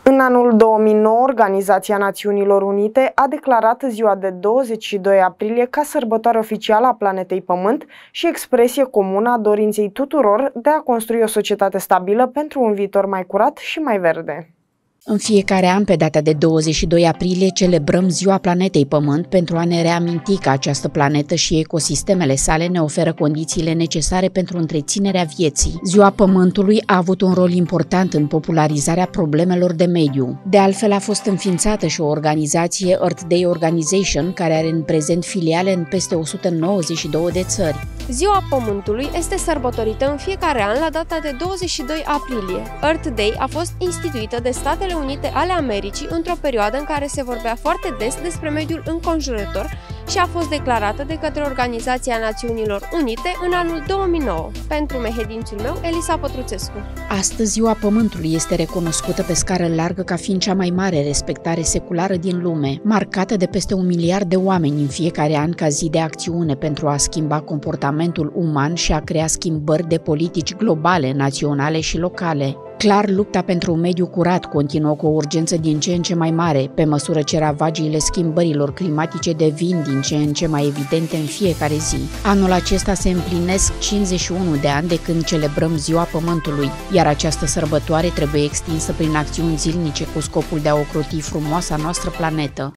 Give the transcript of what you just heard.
În anul 2009, Organizația Națiunilor Unite a declarat ziua de 22 aprilie ca sărbătoare oficială a planetei Pământ și expresie comună a dorinței tuturor de a construi o societate stabilă pentru un viitor mai curat și mai verde. În fiecare an, pe data de 22 aprilie, celebrăm Ziua Planetei Pământ pentru a ne reaminti că această planetă și ecosistemele sale ne oferă condițiile necesare pentru întreținerea vieții. Ziua Pământului a avut un rol important în popularizarea problemelor de mediu. De altfel, a fost înființată și o organizație, Earth Day Organization, care are în prezent filiale în peste 192 de țări. Ziua Pământului este sărbătorită în fiecare an la data de 22 aprilie. Earth Day a fost instituită de Statele Unite ale Americii într-o perioadă în care se vorbea foarte des despre mediul înconjurător și a fost declarată de către Organizația Națiunilor Unite în anul 2009. Pentru mehedințul meu, Elisa Pătruțescu. Astăzi, Ziua Pământului este recunoscută pe scară largă ca fiind cea mai mare respectare seculară din lume, marcată de peste 1 miliard de oameni în fiecare an ca zi de acțiune pentru a schimba comportamentul uman și a crea schimbări de politici globale, naționale și locale. Clar, lupta pentru un mediu curat continuă cu o urgență din ce în ce mai mare, pe măsură ce ravagiile schimbărilor climatice devin din ce în ce mai evidente în fiecare zi. Anul acesta se împlinesc 51 de ani de când celebrăm Ziua Pământului, iar această sărbătoare trebuie extinsă prin acțiuni zilnice cu scopul de a ocroti frumoasa noastră planetă.